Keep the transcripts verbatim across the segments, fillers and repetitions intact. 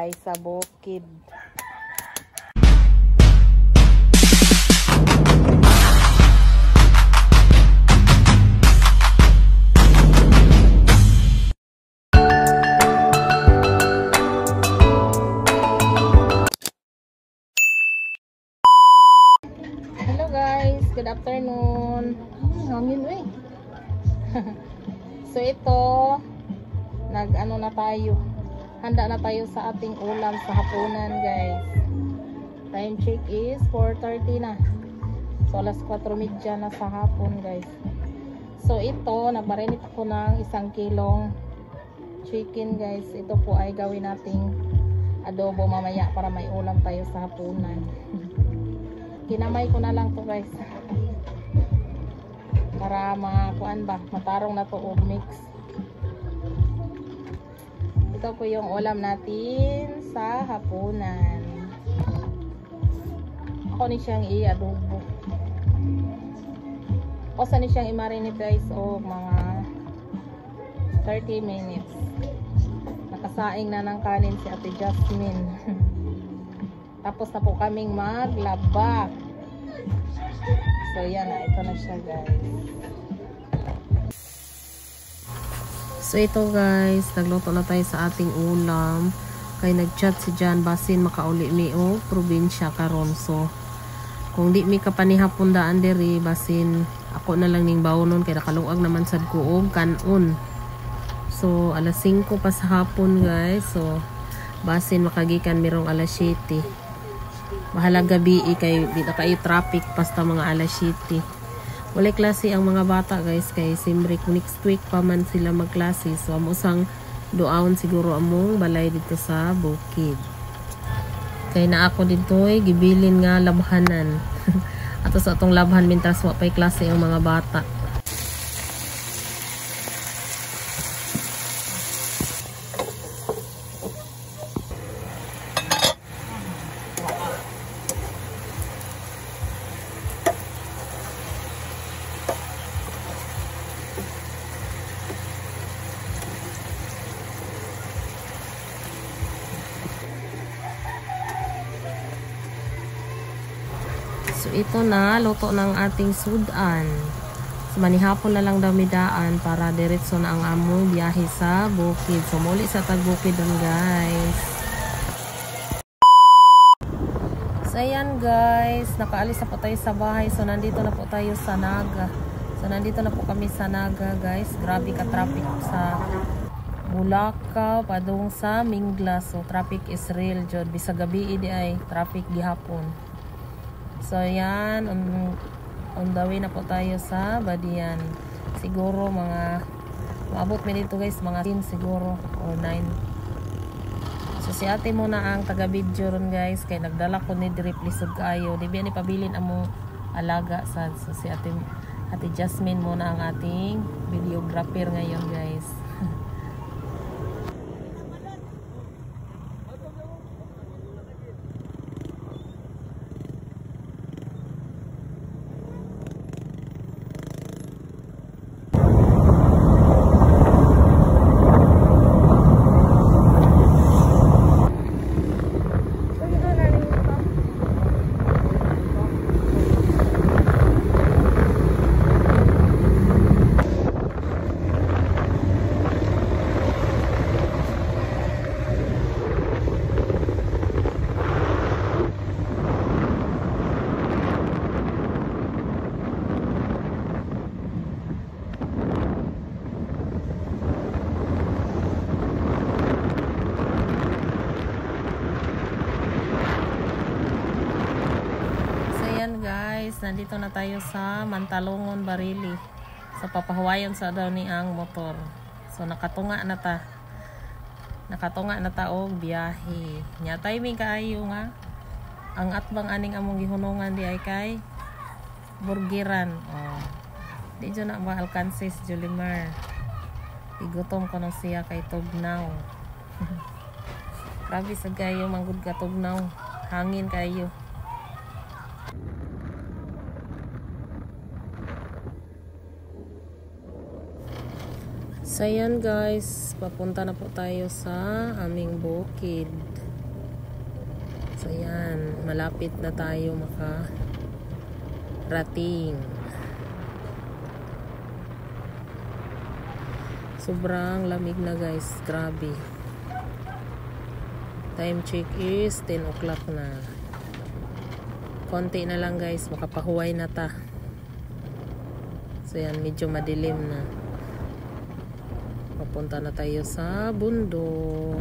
guys sa bukid. Hello guys, good afternoon. Hangin eh. So ito, nag-ano na tayo. Handa na tayo sa ating ulam sa hapunan guys. Time check is four thirty na. So alas kwatro media na sa hapon guys. So ito, nagmarinate ako ng isang kilong chicken guys. Ito po ay gawin nating adobo mamaya para may ulam tayo sa hapunan. Kinamay ko na lang to guys. Para makuan ba, matarong na to og mix. Ito po yung ulam natin sa hapunan. Ako ni siyang i-adobo. O sa ni siyang i-marinate guys o mga thirty minutes. Nakasaing na ng kanin si Ate Jasmine. Tapos na po kaming maglaba. So yan na, ito na siya guys. So ito guys, nagluto na tayo sa ating ulam. Kay nagchat si Jan basin makauli mi o probinsya karon. So kung di mi kapanihapon daan diri basin ako na lang ning bawnon kay nakaluag naman sad ko og kanon. So alas singko pa sa hapon guys. So basin makagikan mirong alas siyete. Bahala gabi kay di na kayo traffic basta mga alas siyete. Wala klase ang mga bata guys kay simbre next week pa man sila magklase. So amo sang duaon siguro among balay dito sa bukid. Kay na ako dito ay gibilin nga labhanan. Ato sa atong labhan mintras wa pay klase ang mga bata. So ito na, luto ng ating sudan. So manihapon na lang daw midaan para diretso na ang among biyahe sa bukid. So muli sa tagbukid dun guys. So ayan guys, nakaalis na po tayo sa bahay. So nandito na po tayo sa Naga. So nandito na po kami sa Naga guys. Grabe ka traffic sa Bulacau padung sa Mingla. So traffic is real jud. Bisag gabi idi ay traffic gihapon. So yan, on, on the way na po tayo sa Badian. Siguro mga maabot mi dito guys, mga ten siguro or nine. So si ate muna ang taga video ron guys, kay nagdala ko ni drip lisod kayo. Di ba ni pabilin among alaga sad. So si ate, ate Jasmine muna ang ating videographer ngayon guys. Guys, nandito na tayo sa Mantalongon, Barili. So papahuwayon sa daw ni ang motor. So nakatunga na ta. Nakatunga na ta og biyahe. Nya timing kaayo nga. Ang atbang aning among gihunungan di ay kay Burgiran. Oh. Di jo na ba alkansis Julimar. Igutom ko no siya kay Tugnaw. Grabe sa gayo manggod ka Tugnaw. Hangin kayo. So yan guys, papunta na po tayo sa aming bukid. So yan, malapit na tayo makarating. Sobrang lamig na guys, grabe. Time check is ten o'clock na. Konti na lang guys, makapahuway na ta. So yan, medyo madilim na. Papunta na tayo sa bundok.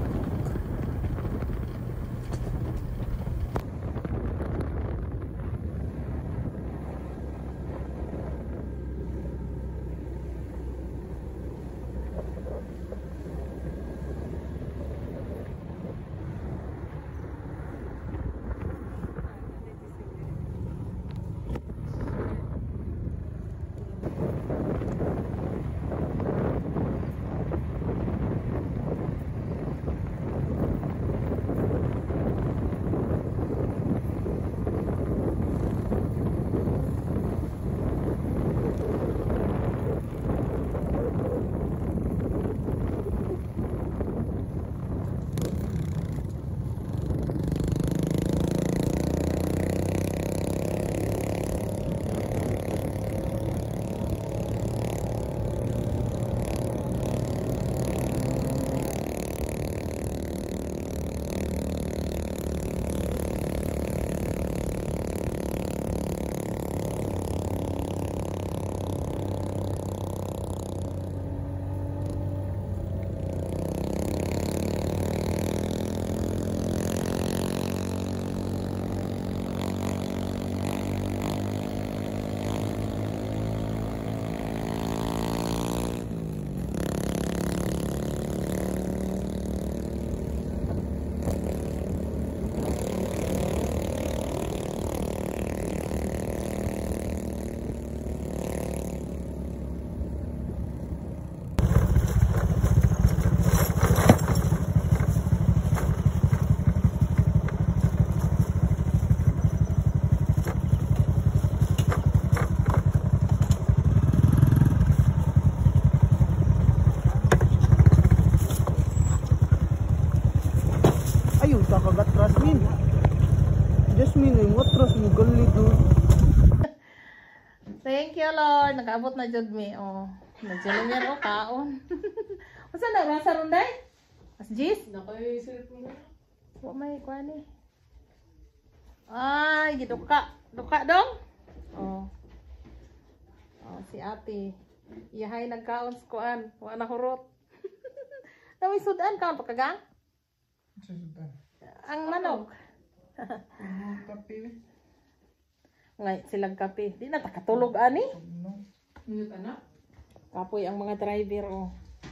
Kagatras min. Jasmine, yung watras mo galit do. Thank you Lord, nakaabot na jud mi. Oh, nagjulimer o kaon. Unsa na rasa runday? As jis? Nakay cellphone. Wa may kwani. Ay, giduka. Duka dong. Oh. Oh, si ate. Iyahay nagkaon sa kuan. Wa na hurot. Naway sudan kaon pagkagang? Sudan. Ang manok. Kape. Ngay silang kape. Di na takatulog ani. No. Niyot anak. Kapoy ang mga driver oh.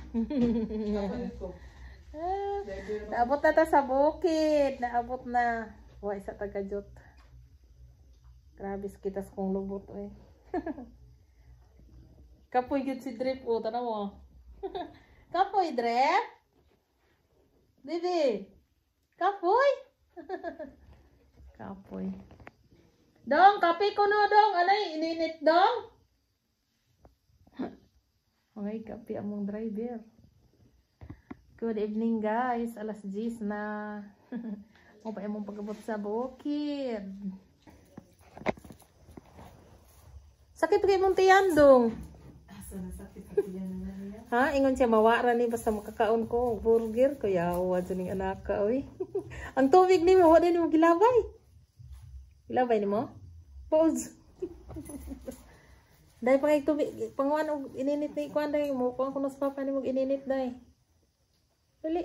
Ah, naabot na ta sa bukid. Naabot na. Wa isa taga-jot. Grabe kita sa kong lubot eh. Kapoy gyud si Drip oh, tanaw mo. Kapoy Drip. Didi. Kapoy. Kapoy. Dong, kape ko no dong. Anay, ininit dong. Okay, kape among driver. Good evening guys. Alas diyes na. O pa among pagabot sa bukid. Sakit kay mong tiyan dong. Asa na sakit sa tiyan na niya? Ha, ingon siya mawara ni basta makakaon ko burger ko yawa ning anak ka oy. Ang tubig ni mo wala ni mo gilabay. Gilabay ni mo? Pause. Dai pa kay tubig pangwan og ininit ni kuan dai mo kuan kuno sa papa ni mo ininit dai. Dali.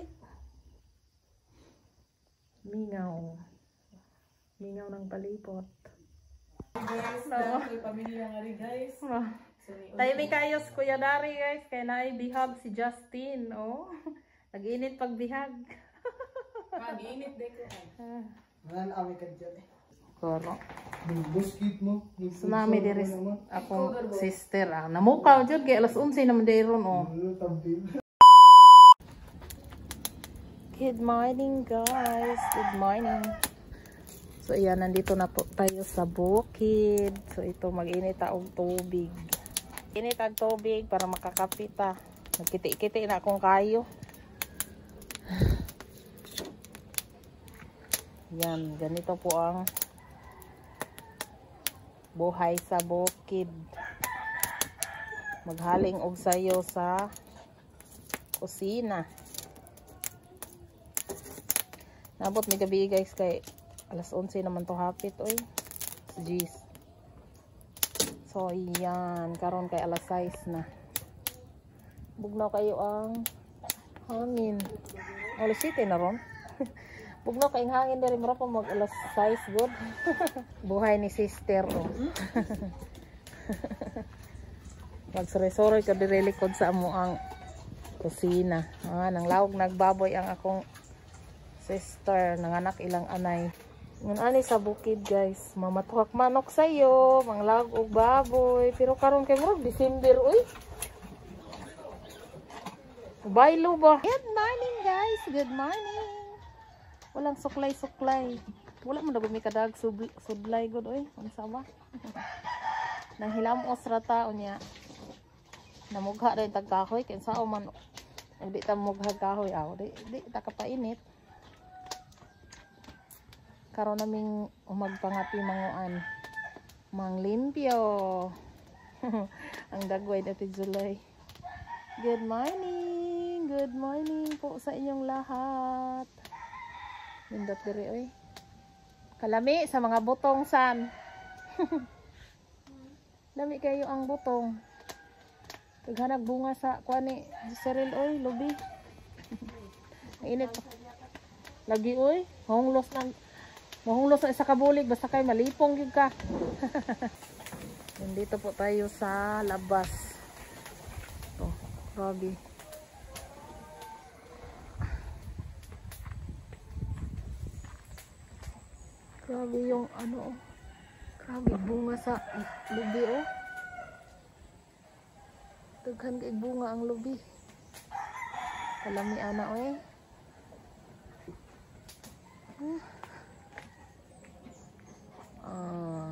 Mingaw. Mingaw ng palipot. Guys, no. Pamilya nga rin guys. Oh. Tayo may kayos Kuya Dari guys, kaya naibihag si Justin, oh. Nag-init pag bihag. Mag-init din ko. Wala na kami kadyan eh. Koro. Yung buskit mo. Tsunami diris akong sister, ah. Namukaw dyan, kaya alas onse naman dayron, oh. Good morning guys, good morning. So ayan, nandito na po tayo sa bukid. So ito, mag-init ang tubig. Init ang tubig para makakapita. Nagkiti-kiti na akong kayo. Yan, ganito po ang buhay sa bukid. Maghaling og sayo sa kusina. Nabot may gabi guys kay alas onse naman to hapit oy. Jeez. So yan, karon kay alas sais na. Bugnaw kayo ang hangin. Alas siyete na ron. Bugnaw kay hangin diri mura pa mag alas sais good. Buhay ni sister oh. Magsore-sore ka diri likod sa amo ang kusina. Ah, nang lawog nagbaboy ang akong sister, nanganak ilang anay. Ngun ani sa bukid guys, mamatuhak manok sayo, manglawog og baboy, pero karon kay murag December uy. Baylo ba? Good morning guys, good morning. Walang suklay-suklay. Wala man daw mi kadag sudlay gud oy, unsa ba? Nang hilamos ra ta unya. Namugha rin tagkahoy kaya sao man hindi ta mugha kahoy aw di di ta kapainit karon naming umagpangapi manguan manglimpyo ang dagway dati July. Good morning, good morning po sa inyong lahat. Nindot diri oy kalami sa mga butong san. Lami kayo ang butong. Taghanag bunga sa kuani Cyril oy lubi. Init. Lagi oy, honglos nang mahunglos sa isa ka bulig basta kay malipong gyud ka. Nandito po tayo sa labas. To, grabe. Grabe yung ano, grabe bunga sa lubi oh. Daghan kay bunga ang lubi. Kalami ana oy. Hmm. Ah.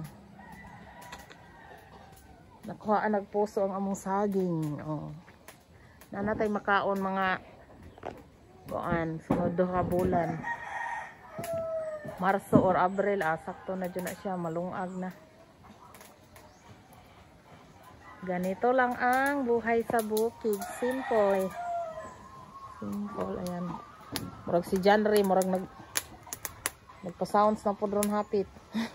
Nakuha nagpuso ang among saging. Oh. Nanatay makaon mga kuan sunod duha bulan. Marso or Abril, ah, sakto na dyan na siya, malungag na. Ganito lang ang buhay sa bukid. Simple. Simple, ayan. Murag si John Ray, murag nag nagpa-sounds na po doon hapit.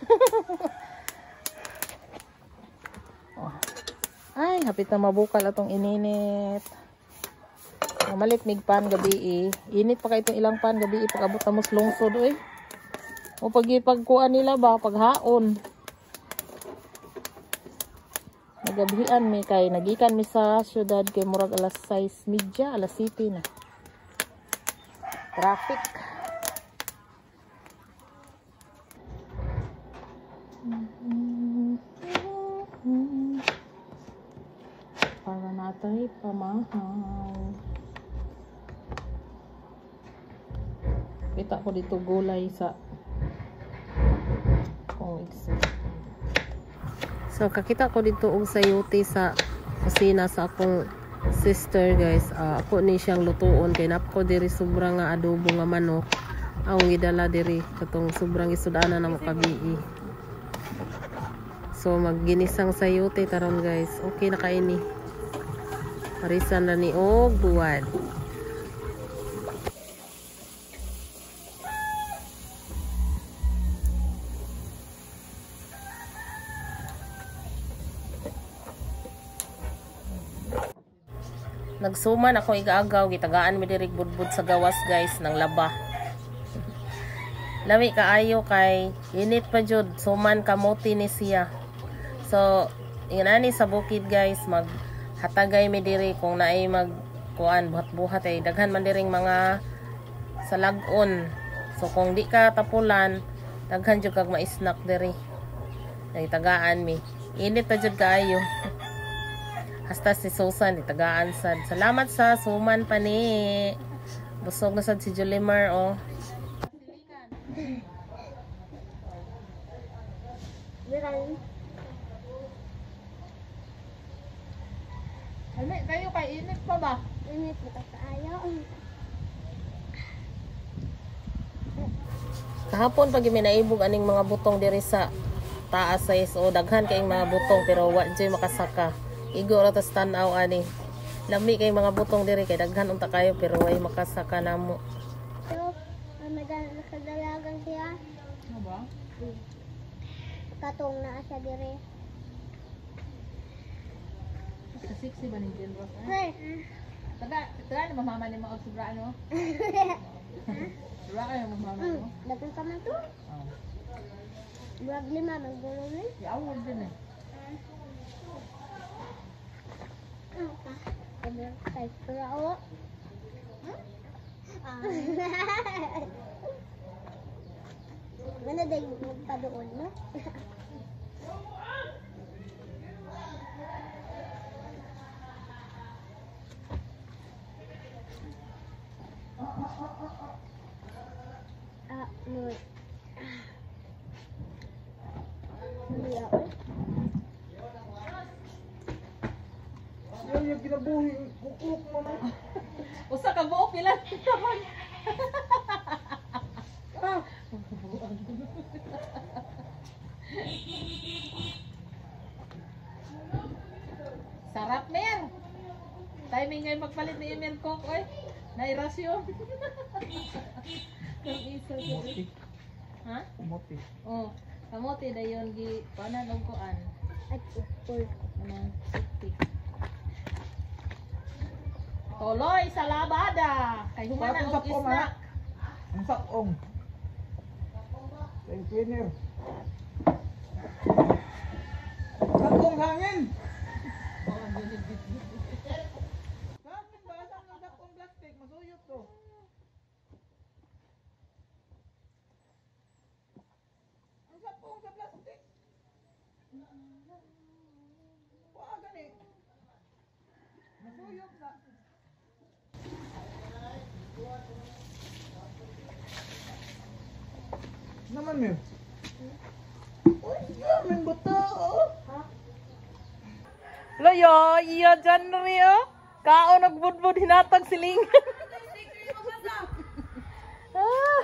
Oh. Ay, hapit na mabukal atong ininit. Mamalit mig pan gabi eh. Init pa kay itong ilang pan gabi eh. Pag-abot na mos lungsod eh. O pag-ipagkuan nila ba, paghaon. Nagabihan mi kay nagikan mi sa syudad kay murag alas sais media, alas siyete na. Traffic. Para natay pamahal. Kita ko dito gulay sa kung so kakita ko dito og sayote sa kusina sa akong sister guys. Uh, ako ni siyang lutuon kay napko diri sobrang nga adobo nga manok ang gidala diri katong sobrang isudana na makabii. So magginisang sayote taron guys. Okay na kaini. Parisan na ni og buwad. Nagsuman ako igaagaw, gitagaan mi diri budbud sa gawas guys ng laba. Lami kaayo kay init pa jud, suman kamote ni siya. So, inani sa bukid guys, maghatagay mi diri kung naay mag kuan buhat-buhat ay daghan man diring mga salagon. So kung di ka tapulan, daghan jud kag ma-snack diri. Ay tagaan mi. Init pa jud kaayo. Hasta si Susan, itagaan sad. Salamat sa suman pa ni. Busog na sad si Julimar, oh. Ano, kayo kay init pa ba? Init pa tayo. Kahapon pag may naibog aning mga butong diri sa taas sa o daghan kayong mga butong pero wa joy makasaka. Igo ra tas tan-aw ani. Lami kay mga butong diri kay daghan unta kayo pero way makasaka namo. So, nakadalagan siya. Ano ba? Katong naa siya dire. Sa sexy ba ni Jen Ross? Hey. Taga, taga na mamama ni mga sobra ano? Sobra kayo mamama mo? Dapat ka man to. Oo. Buwag lima, magdulo ni. Iawag din eh. Ano ka? Sabi kay Prao. Ah. Mana day magpadoon, no? Ah, no. Iya, oy. Yan yung kinabuhi, kukuk mo na. Usa ka buok pila. Ah. Sarap mer. Timing ngay magpalit ni Emel Cook oy. Nairasyon. Kang isa sa. Ha? Kamote. Oh, kamote dayon gi panan og kuan. At full. Anong stick. Toloy sa labada. Kay humana og isda. Ang sakong. Ang cleaner. Sakong hangin. Hangin ba? Saan ang sakong plastic? Masuyot to. Ang sakong sa plastic. Wala gani. Masuyot na. Naman mo. Uy, yaman ba to? Loyo, iya dyan Rio. Kao nagbudbud hinatag siling. Ah,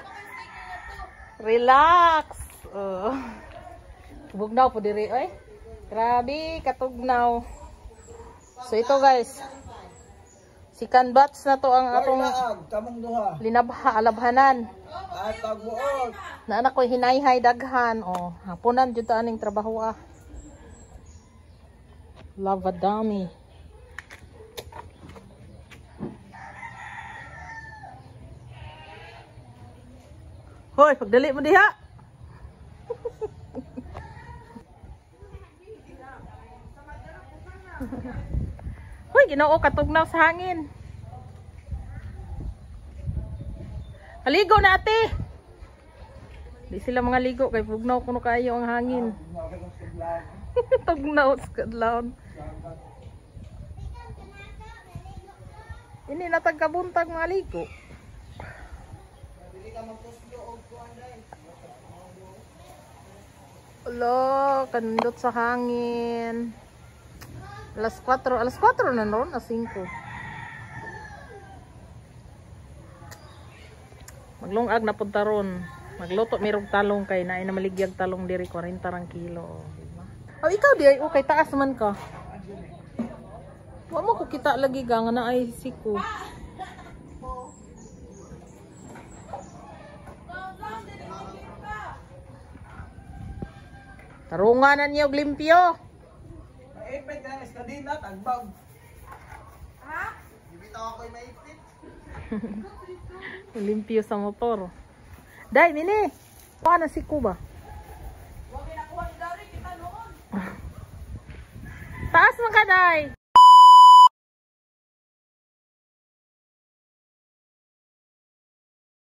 relax. Uh, bugnaw po diri oy. Grabe katugnaw. So ito guys. Sikan bats na to ang atong Kamong duha. linabha alabhanan. At tagbuot. Na anak ko hinayhay daghan. Oh, hapunan jud ta aning trabaho ah. Lavadami. Hoy, pagdali mo diha. Hoy, Ginoo katugnaw sa hangin. Aligo na ate. Di sila mga ligo kay pugnaw kuno kayo ang hangin. Tugnaw sa kadlawon. Ini natagkabuntag mga ligo. Ala, kandot sa hangin. Alas kwatro, alas kwatro na noon, alas singko. Maglungag na punta ron. Magluto mirog talong kay naay na maligyag talong diri forty rang kilo. Diba? Oh, ikaw di ay okay taas man ka. Wa mo ko kita lagi ga nga na ay siko. Tarunganan niyo og limpyo. Maipit yan, eskadina, tagbag. Ha? Ibitaw ako'y maipit. Limpyo sa motor. Day, nini. Paano si Kuba? Taas man ka, Day.